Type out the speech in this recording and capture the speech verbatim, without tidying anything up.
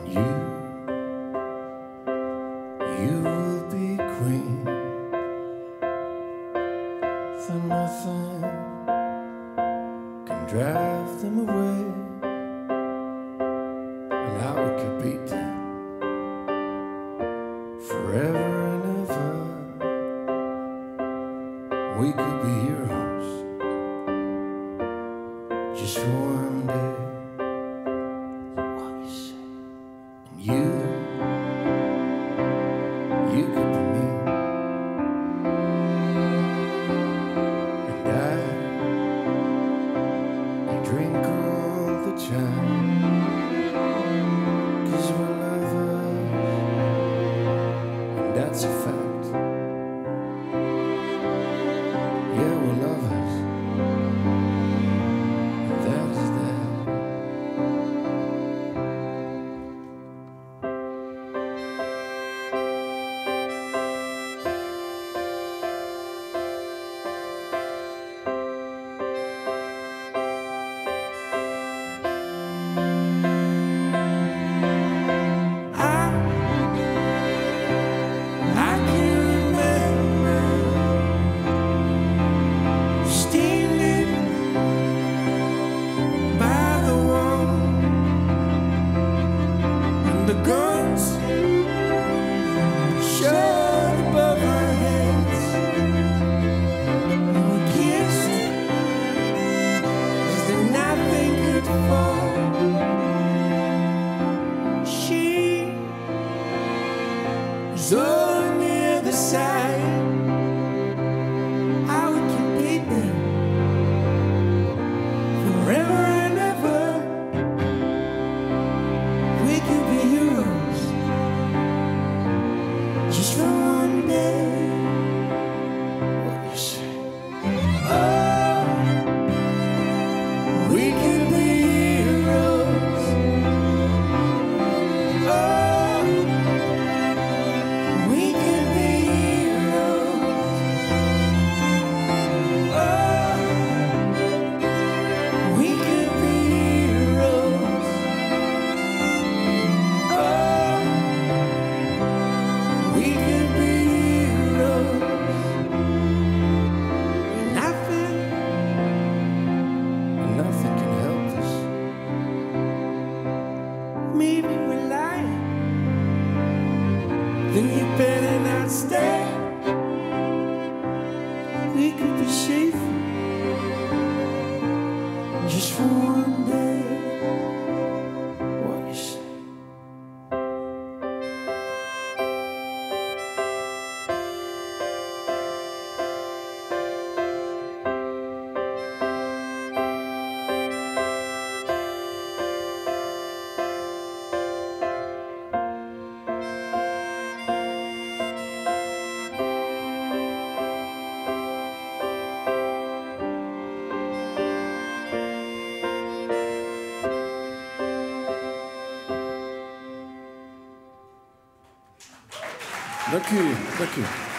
You, you will be queen, so nothing can drive them away. And how we could beat them forever and ever. We could be heroes just for one day. What you say? And you, you could be me, and I, I drink all the time, 'cause we're lovers, and that's a fact. Yeah, we're lovers, and that is that. The guns shot above our heads, and we kissed as though nothing could fall. She was all on the other side. How we can beat them forever and ever. We could be heroes just for one day. What you say? Oh, we could be heroes. Oh, we could be heroes. Oh, we could be heroes. We could be heroes. Nothing, nothing can help us. Maybe we're lying, then you better not stay. We could be safe just for one day. What you say? Dank u, dank u.